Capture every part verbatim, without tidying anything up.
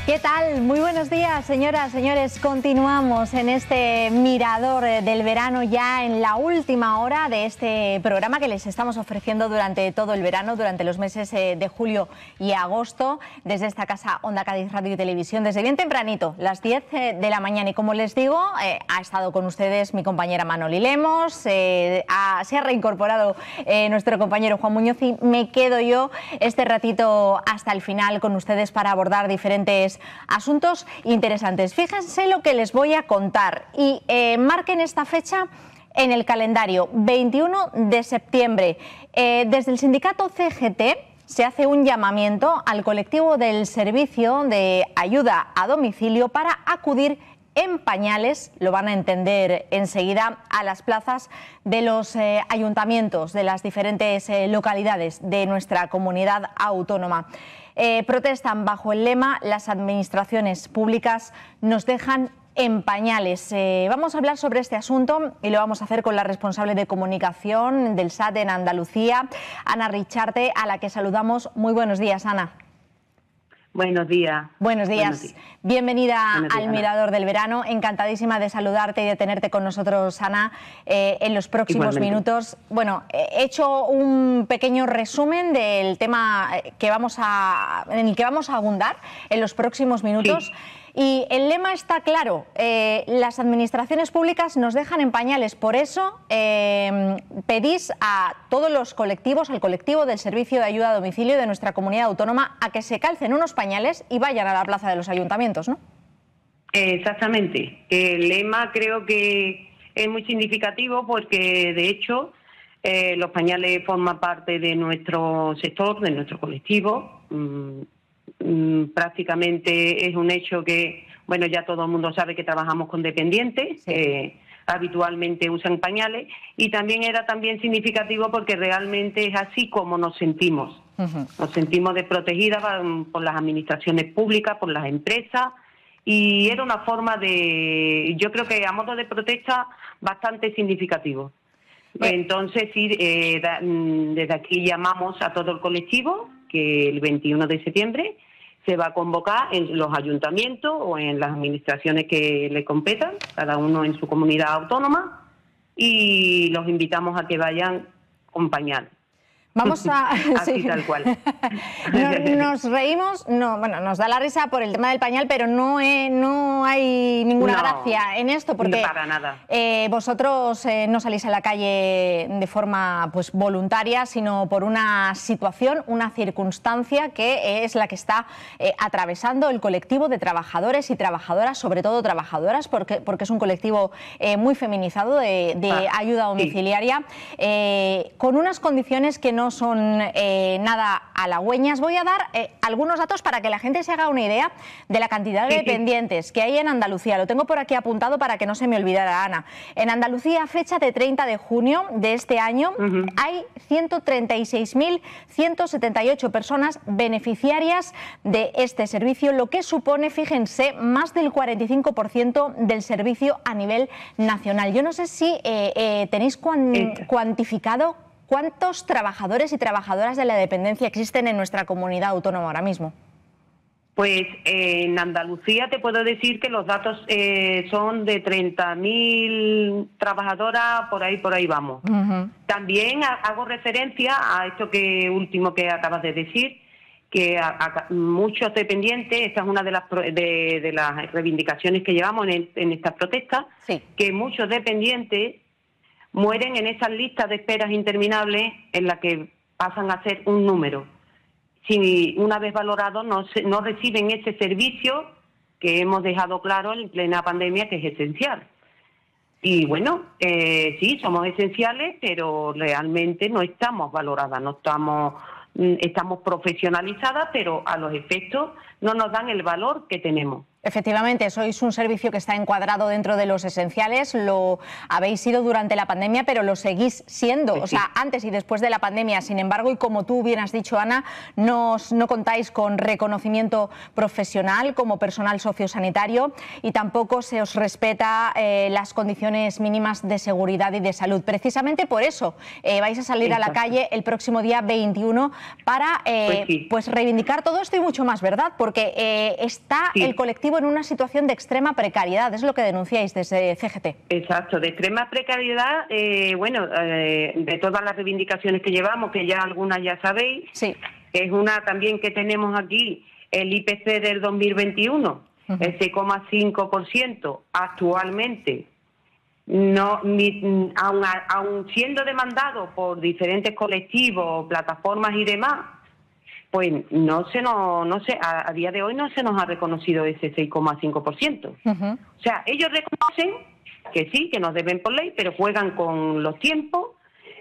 ¿Qué tal? Muy buenos días, señoras, señores. Continuamos en este mirador del verano, ya en la última hora de este programa que les estamos ofreciendo durante todo el verano, durante los meses de julio y agosto, desde esta casa Onda Cádiz Radio y Televisión, desde bien tempranito, las diez de la mañana. Y como les digo, eh, ha estado con ustedes mi compañera Manoli Lemos, eh, ha, se ha reincorporado eh, nuestro compañero Juan Muñoz y me quedo yo este ratito hasta el final con ustedes para abordar diferentes asuntos interesantes. Fíjense lo que les voy a contar y eh, marquen esta fecha en el calendario, veintiuno de septiembre. Eh, desde el sindicato C G T se hace un llamamiento al colectivo del servicio de ayuda a domicilio para acudir en pañales, lo van a entender enseguida, a las plazas de los eh, ayuntamientos de las diferentes eh, localidades de nuestra comunidad autónoma. Eh, protestan bajo el lema "Las administraciones públicas nos dejan en pañales". Eh, vamos a hablar sobre este asunto y lo vamos a hacer con la responsable de comunicación del S A T en Andalucía, Ana Richarte, a la que saludamos. Muy buenos días, Ana. Buenos días. Buenos días. Buenos días. Bienvenida Buenos días, al Mirador del Verano. Encantadísima de saludarte y de tenerte con nosotros, Ana, eh, en los próximos Igualmente. minutos. Bueno, he hecho un pequeño resumen del tema que vamos a, en el que vamos a abundar en los próximos minutos. Sí. Y el lema está claro, eh, las administraciones públicas nos dejan en pañales. Por eso eh, pedís a todos los colectivos, al colectivo del Servicio de Ayuda a Domicilio de nuestra comunidad autónoma, a que se calcen unos pañales y vayan a la plaza de los ayuntamientos, ¿no? Exactamente. El lema creo que es muy significativo porque, de hecho, eh, los pañales forman parte de nuestro sector, de nuestro colectivo. Mm, prácticamente es un hecho que, bueno, ya todo el mundo sabe que trabajamos con dependientes, sí. eh, habitualmente usan pañales, y también era también significativo porque realmente es así como nos sentimos. Uh-huh. Nos sentimos desprotegidas por las administraciones públicas, por las empresas, y era una forma de, yo creo que a modo de protesta, bastante significativo. Bien. Entonces, sí, eh, da, desde aquí llamamos a todo el colectivo que el veintiuno de septiembre se va a convocar en los ayuntamientos o en las administraciones que le competan, cada uno en su comunidad autónoma, y los invitamos a que vayan con pañal. Vamos a... Así, sí. tal cual. Nos, nos reímos, no, bueno, nos da la risa por el tema del pañal, pero no, eh, no hay ninguna no, gracia en esto, porque no para nada. Eh, vosotros eh, no salís a la calle de forma pues voluntaria, sino por una situación, una circunstancia que es la que está eh, atravesando el colectivo de trabajadores y trabajadoras, sobre todo trabajadoras, porque, porque es un colectivo eh, muy feminizado de, de ah, ayuda domiciliaria, sí. eh, con unas condiciones que no son eh, nada halagüeñas. Voy a dar eh, algunos datos para que la gente se haga una idea de la cantidad de sí, dependientes sí. que hay en Andalucía. Lo tengo por aquí apuntado para que no se me olvidara, Ana. En Andalucía, a fecha de treinta de junio de este año, uh-huh. hay ciento treinta y seis mil ciento setenta y ocho personas beneficiarias de este servicio, lo que supone, fíjense, más del cuarenta y cinco por ciento del servicio a nivel nacional. Yo no sé si eh, eh, tenéis cuan, cuantificado ¿cuántos trabajadores y trabajadoras de la dependencia existen en nuestra comunidad autónoma ahora mismo? Pues eh, en Andalucía te puedo decir que los datos eh, son de treinta mil trabajadoras, por ahí por ahí vamos. Uh-huh. También hago referencia a esto que último que acabas de decir, que a, a muchos dependientes, esta es una de las, de, de las reivindicaciones que llevamos en, en estas protestas, sí. que muchos dependientes mueren en esas listas de esperas interminables en las que pasan a ser un número. Si una vez valorados no, se, no reciben ese servicio que hemos dejado claro en plena pandemia que es esencial. Y bueno, eh, sí, somos esenciales, pero realmente no estamos valoradas, no estamos, estamos profesionalizadas, pero a los efectos no nos dan el valor que tenemos. Efectivamente, sois un servicio que está encuadrado dentro de los esenciales, lo habéis sido durante la pandemia, pero lo seguís siendo, sí, o sea, sí. antes y después de la pandemia. Sin embargo, y como tú bien has dicho, Ana, no, no contáis con reconocimiento profesional como personal sociosanitario y tampoco se os respeta eh, las condiciones mínimas de seguridad y de salud. Precisamente por eso eh, vais a salir Exacto. a la calle el próximo día veintiuno para eh, pues, sí. pues reivindicar todo esto y mucho más, ¿verdad? porque eh, está sí. el colectivo en una situación de extrema precariedad, es lo que denunciáis desde C G T. Exacto, de extrema precariedad, eh, bueno, eh, de todas las reivindicaciones que llevamos, que ya algunas ya sabéis, sí. es una también que tenemos aquí, el I P C del dos mil veintiuno, uh-huh. el seis coma cinco por ciento actualmente. No, ni, aun, aun siendo demandado por diferentes colectivos, plataformas y demás, pues no se nos, no se, a, a día de hoy no se nos ha reconocido ese seis coma cinco por ciento. Uh-huh. O sea, ellos reconocen que sí, que nos deben por ley, pero juegan con los tiempos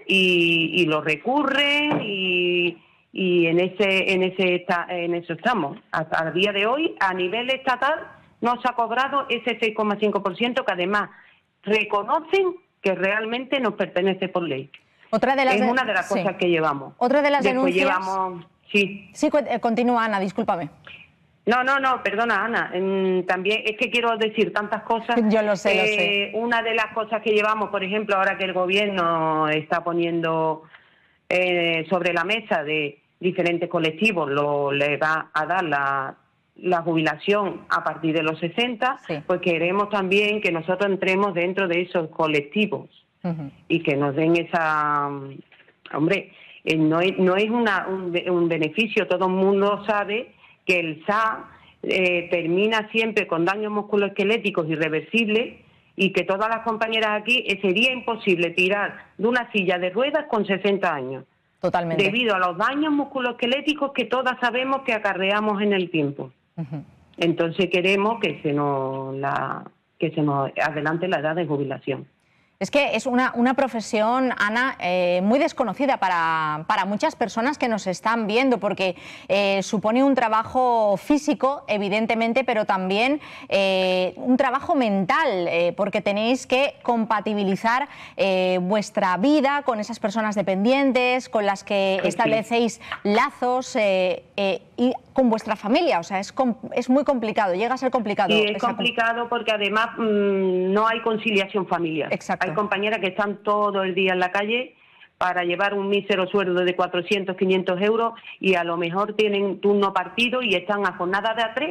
y, y lo recurren y, y en ese, en ese, en eso estamos. Hasta el día de hoy, a nivel estatal, no se ha cobrado ese seis coma cinco por ciento que además reconocen que realmente nos pertenece por ley. Otra de las es de... una de las cosas sí. que llevamos. Otra de las Después denuncias... llevamos... Sí, sí continúa, Ana, discúlpame. No, no, no, perdona, Ana. Mm, también es que quiero decir tantas cosas. Yo lo sé, eh, lo sé. Una de las cosas que llevamos, por ejemplo, ahora que el gobierno está poniendo eh, sobre la mesa de diferentes colectivos, lo le va a dar la... la jubilación a partir de los sesenta, sí. pues queremos también que nosotros entremos dentro de esos colectivos uh-huh. y que nos den esa... Hombre, eh, no es, no es una, un, un beneficio, todo el mundo sabe que el S A eh, termina siempre con daños musculoesqueléticos irreversibles y que todas las compañeras aquí eh, sería imposible tirar de una silla de ruedas con sesenta años. Totalmente. Debido a los daños musculoesqueléticos que todas sabemos que acarreamos en el tiempo. Uh-huh. Entonces queremos que se nos la que se nos adelante la edad de jubilación. Es que es una, una profesión, Ana, eh, muy desconocida para, para muchas personas que nos están viendo, porque eh, supone un trabajo físico, evidentemente, pero también eh, un trabajo mental, eh, porque tenéis que compatibilizar eh, vuestra vida con esas personas dependientes, con las que pues establecéis sí. lazos eh, eh, y con vuestra familia. O sea, es, es muy complicado, llega a ser complicado. Sí, es complicado porque además mmm, no hay conciliación familiar. Exacto. Hay compañeras que están todo el día en la calle para llevar un mísero sueldo de cuatrocientos, quinientos euros y a lo mejor tienen turno partido y están a jornada de a tres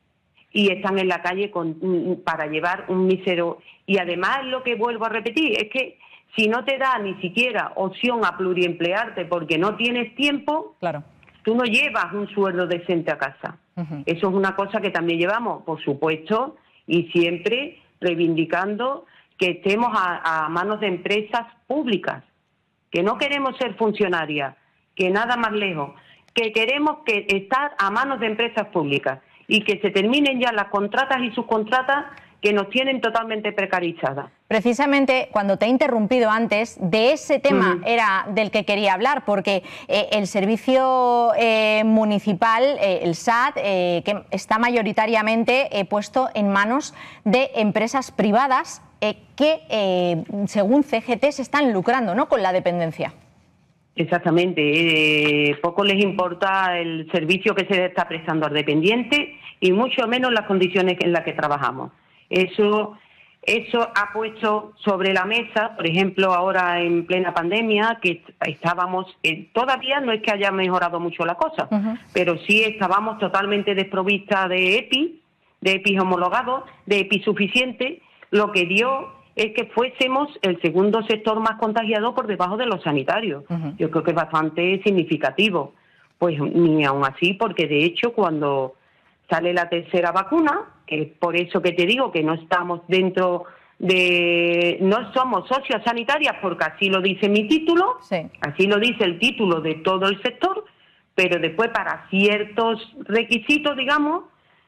y están en la calle con, para llevar un mísero. Y además lo que vuelvo a repetir es que si no te da ni siquiera opción a pluriemplearte porque no tienes tiempo, claro. tú no llevas un sueldo decente a casa. Uh-huh. Eso es una cosa que también llevamos, por supuesto, y siempre reivindicando que estemos a, a manos de empresas públicas, que no queremos ser funcionarias, que nada más lejos, que queremos que estar a manos de empresas públicas y que se terminen ya las contratas y subcontratas que nos tienen totalmente precarizadas. Precisamente cuando te he interrumpido antes, de ese tema uh-huh. era del que quería hablar, porque eh, el servicio eh, municipal, eh, el S A T, eh, que está mayoritariamente eh, puesto en manos de empresas privadas eh, que, eh, según C G T, se están lucrando, ¿no?, con la dependencia. Exactamente. Eh, poco les importa el servicio que se está prestando al dependiente y mucho menos las condiciones en las que trabajamos. Eso, eso ha puesto sobre la mesa, por ejemplo, ahora en plena pandemia, que estábamos, eh, todavía no es que haya mejorado mucho la cosa, uh-huh. pero sí estábamos totalmente desprovistas de EPI, de EPI homologados, de EPI suficiente, lo que dio es que fuésemos el segundo sector más contagiado por debajo de los sanitarios. Uh-huh. Yo creo que es bastante significativo. Pues ni aún así, porque de hecho cuando sale la tercera vacuna, que es por eso que te digo que no estamos dentro de... no somos socias sanitarias, porque así lo dice mi título, sí. así lo dice el título de todo el sector, pero después para ciertos requisitos, digamos,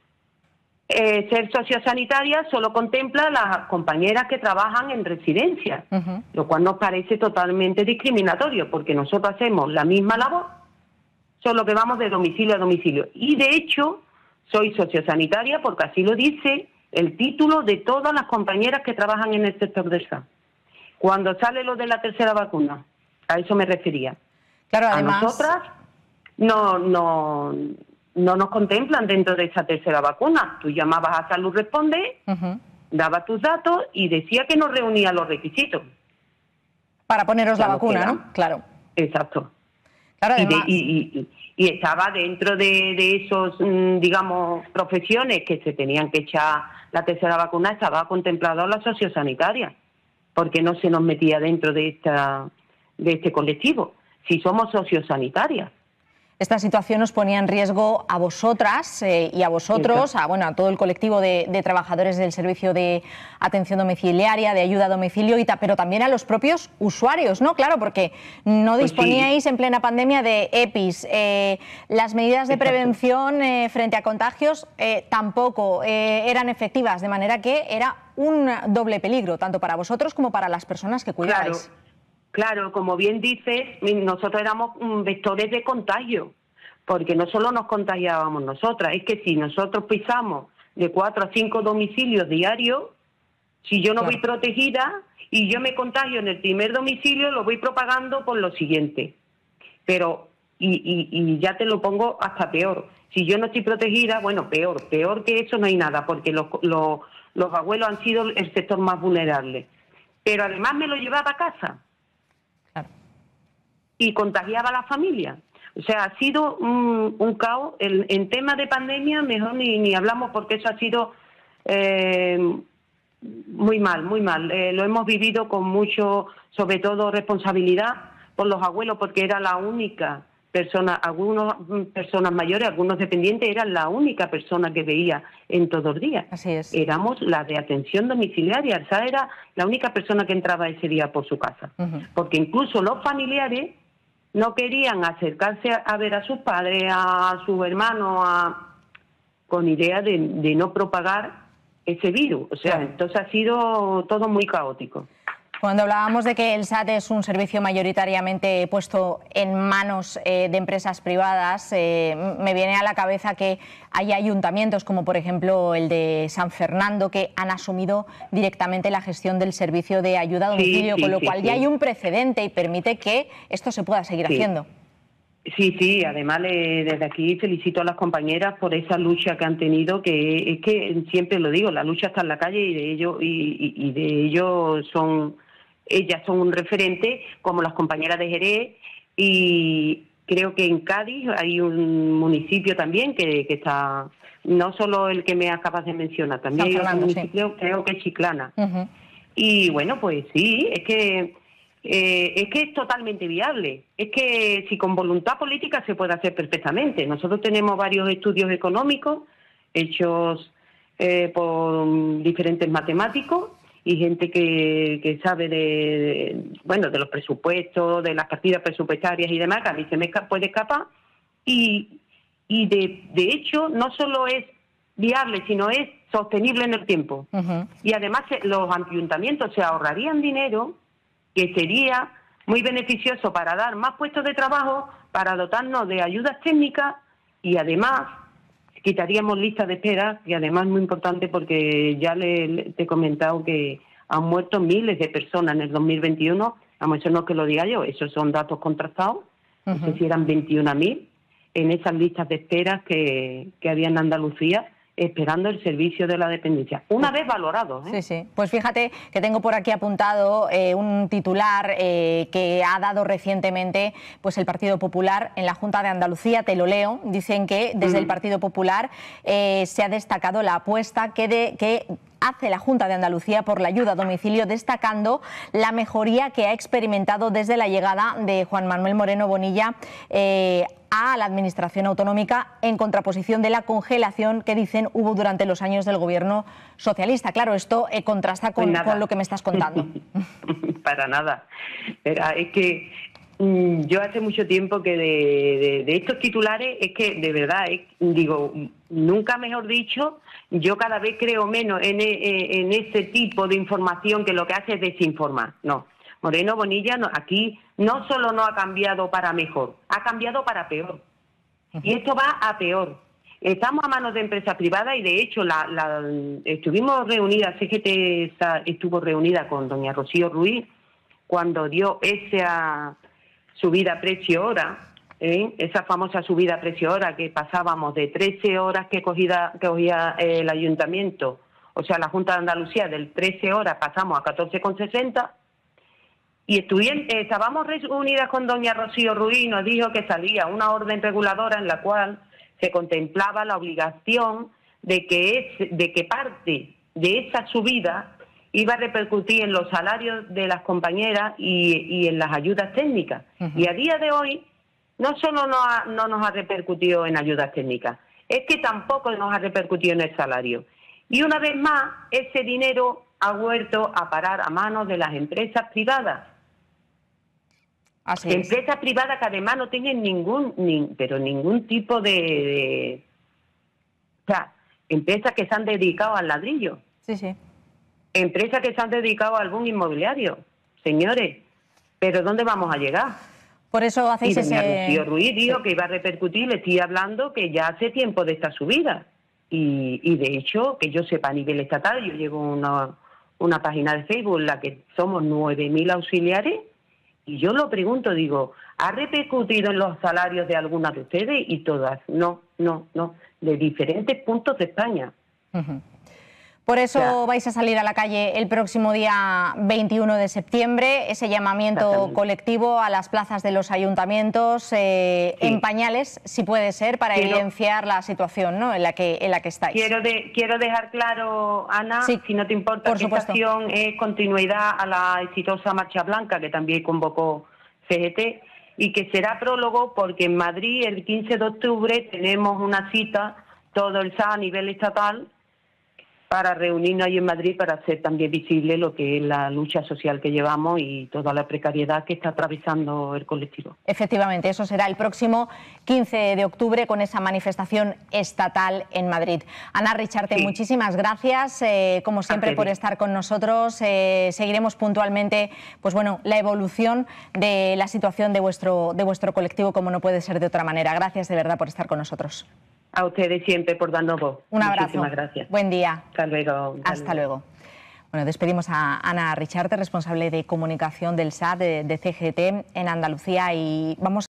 eh, ser sociosanitaria solo contempla a las compañeras que trabajan en residencias, uh-huh. lo cual nos parece totalmente discriminatorio, porque nosotros hacemos la misma labor, solo que vamos de domicilio a domicilio. Y de hecho, soy sociosanitaria porque así lo dice el título de todas las compañeras que trabajan en el sector del S A T. Cuando sale lo de la tercera vacuna, a eso me refería. Claro, además... A nosotras no, no, no nos contemplan dentro de esa tercera vacuna. Tú llamabas a Salud Responde, uh-huh. dabas tus datos y decía que no reunía los requisitos. Para poneros la vacuna, ¿no? Claro. Exacto. Claro, y, de, además... y, y, y estaba dentro de, de esos, digamos, profesiones que se tenían que echar la tercera vacuna, estaba contemplado la sociosanitaria, porque no se nos metía dentro de esta de este colectivo, si somos sociosanitarias. Esta situación os ponía en riesgo a vosotras eh, y a vosotros, a, bueno, a todo el colectivo de, de trabajadores del servicio de atención domiciliaria, de ayuda a domicilio, y ta, pero también a los propios usuarios, ¿no? Claro, porque no disponíais pues sí. en plena pandemia de E P Is. Eh, las medidas de Exacto. prevención eh, frente a contagios eh, tampoco eh, eran efectivas, de manera que era un doble peligro, tanto para vosotros como para las personas que cuidáis. Claro. Claro, como bien dices, nosotros éramos vectores de contagio, porque no solo nos contagiábamos nosotras, es que si nosotros pisamos de cuatro a cinco domicilios diarios, si yo no claro. voy protegida y yo me contagio en el primer domicilio, lo voy propagando por lo siguiente. Pero, y, y, y ya te lo pongo hasta peor, si yo no estoy protegida, bueno, peor, peor que eso no hay nada, porque los, los, los abuelos han sido el sector más vulnerable. Pero además me lo llevaba a casa. Y contagiaba a la familia. O sea, ha sido un, un caos. El, en tema de pandemia, mejor ni, ni hablamos, porque eso ha sido eh, muy mal, muy mal. Eh, lo hemos vivido con mucho, sobre todo, responsabilidad por los abuelos, porque era la única persona, algunas personas mayores, algunos dependientes, eran la única persona que veía en todo el día. Así es. Éramos la de atención domiciliaria. Esa era la única persona que entraba ese día por su casa. Uh-huh. Porque incluso los familiares no querían acercarse a ver a sus padres, a sus hermanos, a, con idea de, de no propagar ese virus. O sea, claro. entonces ha sido todo muy caótico. Cuando hablábamos de que el S A T es un servicio mayoritariamente puesto en manos eh, de empresas privadas, eh, me viene a la cabeza que hay ayuntamientos, como por ejemplo el de San Fernando, que han asumido directamente la gestión del servicio de ayuda a domicilio, sí, sí, con lo sí, cual sí. ya hay un precedente y permite que esto se pueda seguir sí. haciendo. Sí, sí, además le, desde aquí felicito a las compañeras por esa lucha que han tenido, que es que siempre lo digo, la lucha está en la calle y de ello, y, y, y de ello son... Ellas son un referente, como las compañeras de Jerez, y creo que en Cádiz hay un municipio también que, que está, no solo el que me acabas de mencionar, también hay otro municipio, sí. creo que es Chiclana. Uh-huh. Y bueno, pues sí, es que eh, es que es totalmente viable. Es que si con voluntad política se puede hacer perfectamente. Nosotros tenemos varios estudios económicos hechos eh, por diferentes matemáticos, y gente que, que sabe de, de, bueno, de los presupuestos, de las partidas presupuestarias y demás, que a mí se me puede escapar. Y, y de, de hecho, no solo es viable, sino es sostenible en el tiempo. Uh-huh. Y además los ayuntamientos se ahorrarían dinero, que sería muy beneficioso para dar más puestos de trabajo, para dotarnos de ayudas técnicas, y además quitaríamos listas de espera, y además muy importante porque ya le, le te he comentado que han muerto miles de personas en el dos mil veintiuno, vamos, eso no es que lo diga yo, esos son datos contrastados, uh-huh. no sé si eran veintiuna mil en esas listas de espera que, que había en Andalucía, esperando el servicio de la dependencia, una vez valorado. ¿eh? Sí, sí. Pues fíjate que tengo por aquí apuntado eh, un titular eh, que ha dado recientemente pues el Partido Popular en la Junta de Andalucía, te lo leo. Dicen que desde uh-huh. el Partido Popular eh, se ha destacado la apuesta que, de, que hace la Junta de Andalucía por la ayuda a domicilio, destacando la mejoría que ha experimentado desde la llegada de Juan Manuel Moreno Bonilla eh, a la Administración Autonómica, en contraposición de la congelación que dicen hubo durante los años del gobierno socialista. Claro, esto eh, contrasta con, pues con lo que me estás contando. Para nada. Era, es que mmm, yo hace mucho tiempo que de, de, de estos titulares, es que de verdad, es, digo, nunca mejor dicho, yo cada vez creo menos en, en, en ese tipo de información que lo que hace es desinformar. No. Moreno Bonilla no, aquí no solo no ha cambiado para mejor, ha cambiado para peor. Uh-huh. Y esto va a peor. Estamos a manos de empresas privadas y de hecho la, la, estuvimos reunidas, C G T estuvo reunida con doña Rocío Ruiz cuando dio esa subida a precio hora, ¿eh? esa famosa subida a precio hora que pasábamos de trece horas que cogía, que cogía el ayuntamiento, o sea la Junta de Andalucía, del trece horas pasamos a catorce con sesenta. Y estuvien, eh, estábamos reunidas con doña Rocío Ruiz y nos dijo que salía una orden reguladora en la cual se contemplaba la obligación de que, es, de que parte de esa subida iba a repercutir en los salarios de las compañeras y, y en las ayudas técnicas. Uh-huh. Y a día de hoy no solo no, ha, no nos ha repercutido en ayudas técnicas, es que tampoco nos ha repercutido en el salario. Y una vez más, ese dinero ha vuelto a parar a manos de las empresas privadas. Así empresas es. privadas que además no tienen ningún, ni, pero ningún tipo de, de... O sea, empresas que se han dedicado al ladrillo. Sí, sí. Empresas que se han dedicado a algún inmobiliario. Señores, ¿pero dónde vamos a llegar? Por eso hacéis y doña ese... Rocío Ruiz dijo sí. que iba a repercutir, le estoy hablando que ya hace tiempo de esta subida. Y, y de hecho, que yo sepa a nivel estatal, yo llevo una, una página de Facebook en la que somos nueve mil auxiliares, y yo lo pregunto, digo, ¿ha repercutido en los salarios de algunas de ustedes? Y todas, no, no, no, de diferentes puntos de España. Uh-huh. Por eso ya. vais a salir a la calle el próximo día veintiuno de septiembre, ese llamamiento colectivo a las plazas de los ayuntamientos eh, sí. en pañales, si puede ser, para quiero, evidenciar la situación, ¿no?, en la que en la que estáis. Quiero, de, quiero dejar claro, Ana, sí, si no te importa, que esta acción es continuidad a la exitosa Marcha Blanca, que también convocó C G T, y que será prólogo porque en Madrid el quince de octubre tenemos una cita, todo el S A a nivel estatal, para reunirnos ahí en Madrid para hacer también visible lo que es la lucha social que llevamos y toda la precariedad que está atravesando el colectivo. Efectivamente, eso será el próximo quince de octubre con esa manifestación estatal en Madrid. Ana Richarte, sí. muchísimas gracias, eh, como siempre, por estar con nosotros. Eh, seguiremos puntualmente, pues bueno, la evolución de la situación de vuestro, de vuestro colectivo, como no puede ser de otra manera. Gracias de verdad por estar con nosotros. A ustedes siempre por darnos voz. Un abrazo. Muchísimas gracias. Buen día. Hasta luego. Hasta luego. Bueno, despedimos a Ana Richarte, responsable de comunicación del S A de, de C G T en Andalucía, y vamos